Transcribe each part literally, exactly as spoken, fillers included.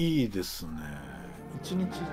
いいですね。一日一日。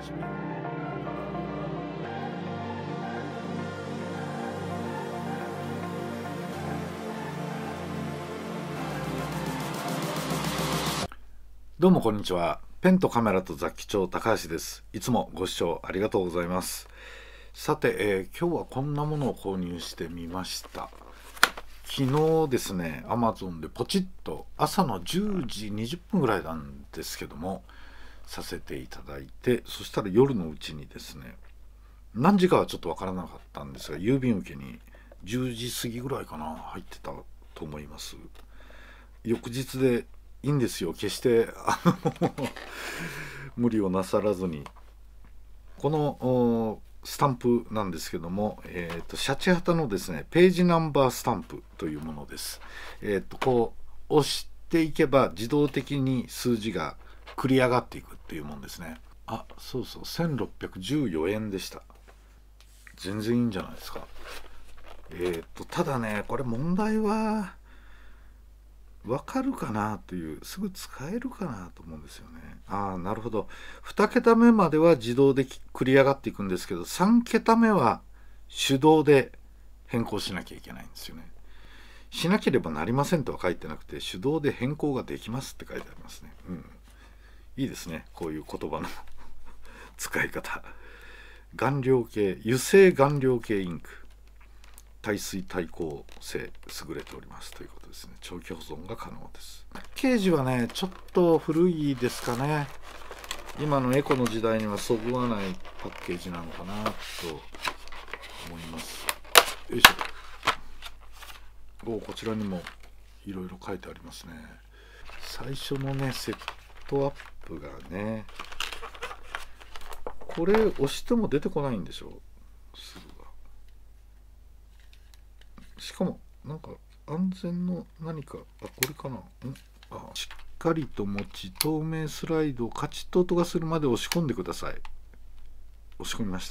どうもこんにちは。ペンとカメラと雑記帳高橋です。いつもご視聴ありがとうございます。さて、えー、今日はこんなものを購入してみました。昨日ですね、Amazon でポチッと朝のじゅうじにじゅっぷんぐらいなんですけどもさせていただいて、そしたら夜のうちにですね、何時かはちょっとわからなかったんですが、郵便受けにじゅうじ過ぎぐらいかな入ってたと思います。翌日でいいんですよ、決してあの無理をなさらずに。このスタンプなんですけども、えーと、シャチハタのですねページナンバースタンプというものです。えーとこう押していけば自動的に数字が繰り上がっていくっていうもんですね。あ、そうそう、せんろっぴゃくじゅうよえんでした。全然いいんじゃないですか。えーとただね、これ問題はわかるかなという、すぐ使えるかなと思うんですよね。ああ、なるほど。に桁目までは自動で繰り上がっていくんですけど、さん桁目は手動で変更しなきゃいけないんですよね。しなければなりませんとは書いてなくて、手動で変更ができますって書いてありますね。うん。いいですね、こういう言葉の使い方。顔料系、油性顔料系インク。耐水耐光性優れておりますということですね。長期保存が可能です。パッケージはねちょっと古いですかね。今のエコの時代にはそぐわないパッケージなのかなと思います。よいしょ。お、こちらにもいろいろ書いてありますね。最初のねセットアップがね、これ押しても出てこないんでしょう、すぐは。しかもなんか安全の何か、あ、これかな。んあ、しっかりと持ち透明スライドをカチッと音がするまで押し込んでください。押し込みました。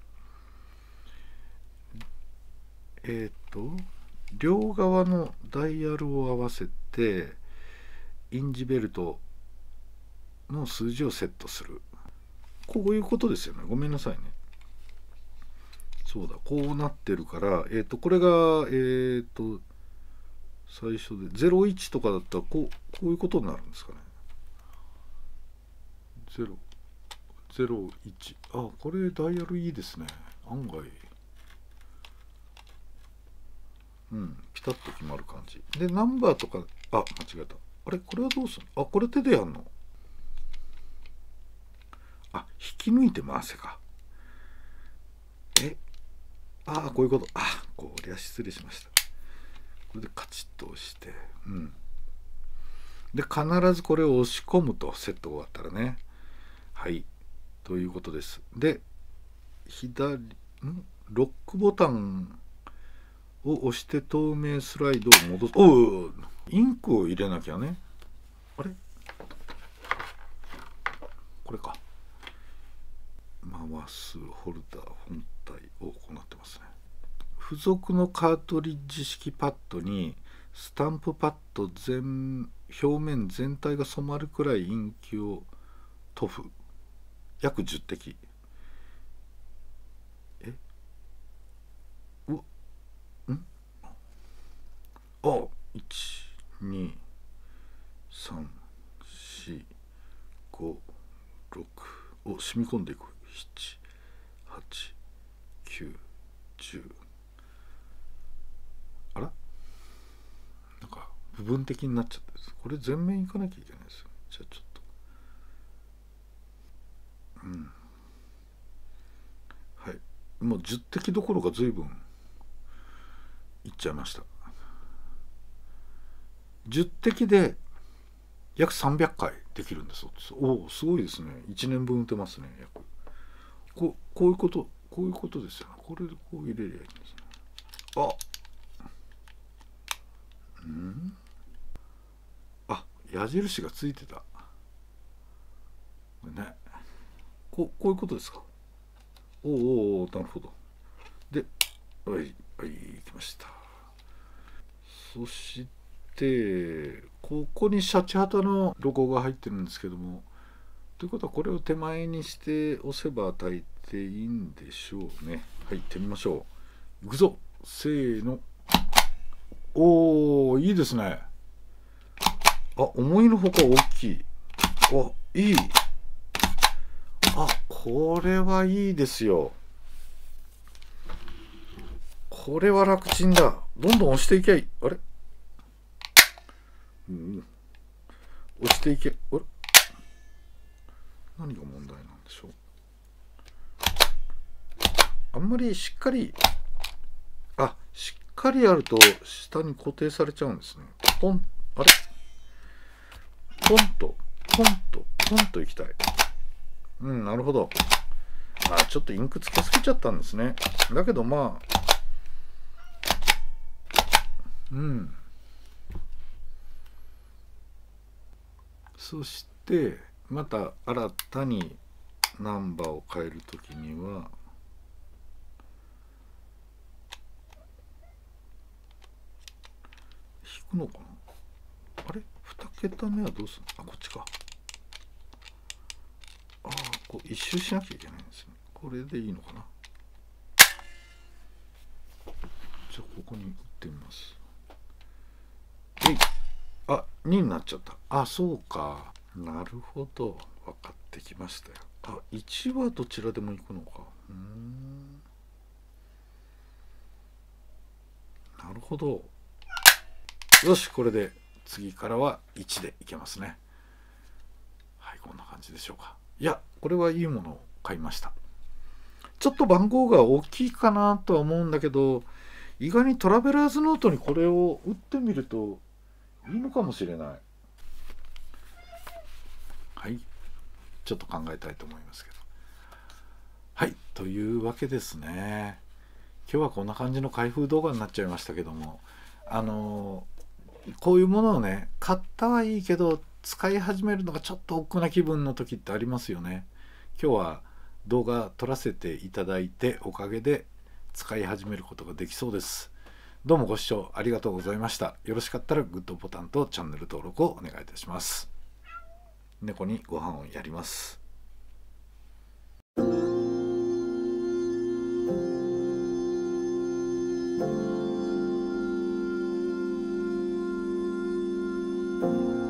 えっ、ー、と両側のダイヤルを合わせてインジベルトの数字をセットする。こういうことですよね。ごめんなさいね。そうだ、こうなってるから、えっ、ー、とこれがえっ、ー、と最初でゼロいちとかだったらこうこういうことになるんですかね。ゼロ、ゼロいち、あ、これダイヤルいいですね、案外。うん、ピタッと決まる感じで、ナンバーとか、あ、間違えた。あれ、これはどうするの。あ、これ手でやんの。あ、引き抜いて回せか。え、ああ、こういうこと。あ、こりゃ失礼しました。これでカチッと押して、うん。で、必ずこれを押し込むと、セット終わったらね。はい。ということです。で、左、んロックボタンを押して透明スライドを戻す。おお、インクを入れなきゃね。あれこれか。回すホルダー本体を行ってますね。付属のカートリッジ式パッドにスタンプパッド全表面全体が染まるくらいインキを塗布約じゅってき。えうわんあ、いちにさんしごろくを染み込んでいく。ななはちきゅうじゅう。あら、なんか部分的になっちゃって、これ全面いかなきゃいけないですよ。じゃあちょっと、うん、はい、もうじゅってきどころか随分いっちゃいました。じゅってきで約さんびゃっかいできるんです。おお、すごいですね。いちねんぶん打てますね、約。こう、こういうことこういうことですよね。これでこう入れりゃいいんですね。あ、うんあ、矢印がついてた。これね、こうこういうことですか。おおおお、なるほど。で、はいはい、来ました。そしてここにシャチハタのロゴが入ってるんですけども、 ということはこれを手前にして押せば大抵いいんでしょうね。はい、行ってみましょう。いくぞ、せーの。おー、いいですね。あ、思いのほか大きい。お、いい。あ、これはいいですよ。これは楽ちんだ。どんどん押していけ。あれ、うん、押していけ。あれ、何が問題なんでしょう。あんまりしっかり、あ、しっかりやると下に固定されちゃうんですね。ポン、あれ、ポンと、ポンと、ポンといきたい。うん、なるほど。あ、ちょっとインクつけすぎちゃったんですね。だけどまあ、うん。そしてまた新たにナンバーを変えるときには引くのかな。あれ、に桁目はどうするの。あ、こっちか。ああ、こう一周しなきゃいけないんですね。これでいいのかな。じゃあここに打ってみます。えい、あ、にになっちゃった。あ、そうか。なるほど、分かってきましたよ。あ、いちはどちらでも行くのか。うーん、なるほど。よし、これで次からはいちでいけますね。はい、こんな感じでしょうか。いや、これはいいものを買いました。ちょっと番号が大きいかなとは思うんだけど、意外にトラベラーズノートにこれを打ってみるといいのかもしれない。はい、ちょっと考えたいと思いますけど。はい、というわけですね。今日はこんな感じの開封動画になっちゃいましたけども、あのこういうものをね、買ったはいいけど使い始めるのがちょっと億劫な気分の時ってありますよね。今日は動画撮らせていただいておかげで使い始めることができそうです。どうもご視聴ありがとうございました。よろしかったらグッドボタンとチャンネル登録をお願いいたします。猫にご飯をやります。うん。